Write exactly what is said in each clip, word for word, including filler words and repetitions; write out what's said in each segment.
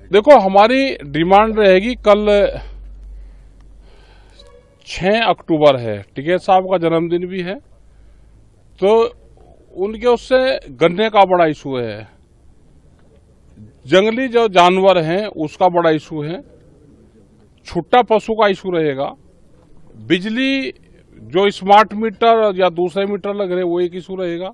देखो, हमारी डिमांड रहेगी, कल छह अक्टूबर है, टिकैत साहब का जन्मदिन भी है, तो उनके उससे गन्ने का बड़ा इशू है, जंगली जो जानवर हैं उसका बड़ा इशू है, छुट्टा पशु का इशू रहेगा, बिजली जो स्मार्ट मीटर या दूसरे मीटर लग रहे वो एक इशू रहेगा,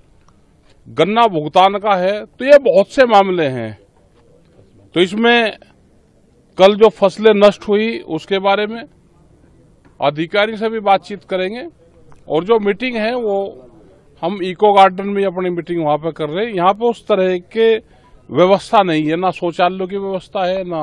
गन्ना भुगतान का है। तो ये बहुत से मामले हैं। तो इसमें कल जो फसलें नष्ट हुई उसके बारे में अधिकारी से भी बातचीत करेंगे, और जो मीटिंग है वो हम इको गार्डन में अपनी मीटिंग वहां पे कर रहे हैं। यहाँ पे उस तरह के व्यवस्था नहीं है, ना शौचालयों की व्यवस्था है, ना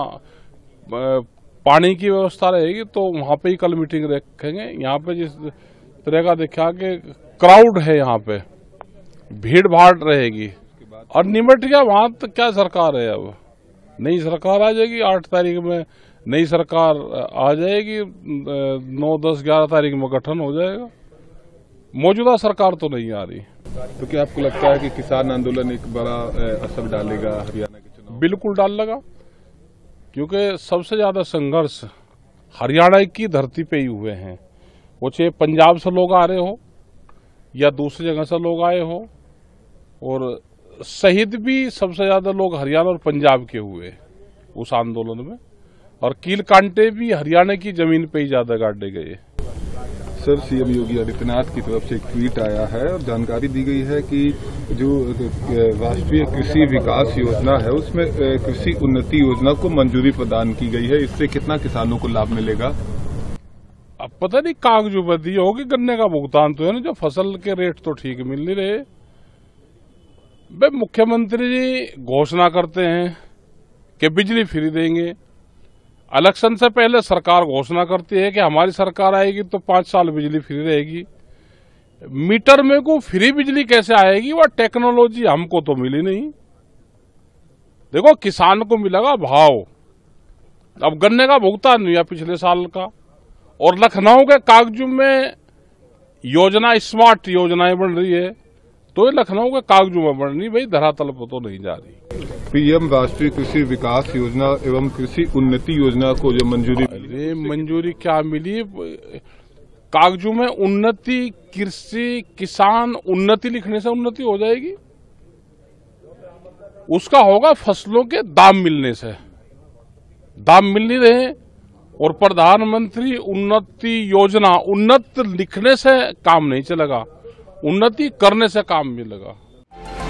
पानी की व्यवस्था रहेगी, तो वहां पे ही कल मीटिंग रखेंगे। यहाँ पे जिस तरह का देखा कि क्राउड है, यहाँ पे भीड़ भाड़ रहेगी, और निमट गया वहां तो क्या सरकार है, अब नई सरकार आ जाएगी, आठ तारीख में नई सरकार आ जाएगी, नौ दस ग्यारह तारीख में गठन हो जाएगा, मौजूदा सरकार तो नहीं आ रही। तो क्या आपको लगता है कि किसान आंदोलन एक बड़ा असर डालेगा हरियाणा के चुनाव? बिल्कुल डाल लगा, क्योंकि सबसे ज्यादा संघर्ष हरियाणा की धरती पे ही हुए हैं। वो चाहे पंजाब से लोग आ रहे हो या दूसरी जगह से लोग आए हो, और शहीद भी सबसे ज्यादा लोग हरियाणा और पंजाब के हुए उस आंदोलन में, और कील कांटे भी हरियाणा की जमीन पे ही ज्यादा गाड़े गए। सर, सीएम योगी आदित्यनाथ की तरफ से एक ट्वीट आया है और जानकारी दी गई है कि जो राष्ट्रीय कृषि विकास योजना है उसमें कृषि उन्नति योजना को मंजूरी प्रदान की गई है। इससे कितना किसानों को लाभ मिलेगा? अब पता नहीं कागजोबंदी होगी, गन्ने का भुगतान तो है ना, जो फसल के रेट तो ठीक मिल नहीं रहे। भाई, मुख्यमंत्री जी घोषणा करते हैं कि बिजली फ्री देंगे, इलेक्शन से पहले सरकार घोषणा करती है कि हमारी सरकार आएगी तो पांच साल बिजली फ्री रहेगी। मीटर में को फ्री बिजली कैसे आएगी? वह टेक्नोलॉजी हमको तो मिली नहीं। देखो, किसान को मिलेगा भाव, अब गन्ने का भुगतान नहीं हुआ पिछले साल का, और लखनऊ के कागजों में योजना स्मार्ट योजनाएं बन रही है, तो ये लखनऊ के कागजों में बन रही, भाई धरातल पर तो नहीं जा रही। पीएम राष्ट्रीय कृषि विकास योजना एवं कृषि उन्नति योजना को जो मंजूरी, अरे मंजूरी क्या मिली? कागजों में उन्नति, कृषि किसान उन्नति लिखने से उन्नति हो जाएगी? उसका होगा फसलों के दाम मिलने से। दाम मिल नहीं रहे, और प्रधानमंत्री उन्नति योजना, उन्नत लिखने से काम नहीं चलेगा, उन्नति करने से काम मिलेगा।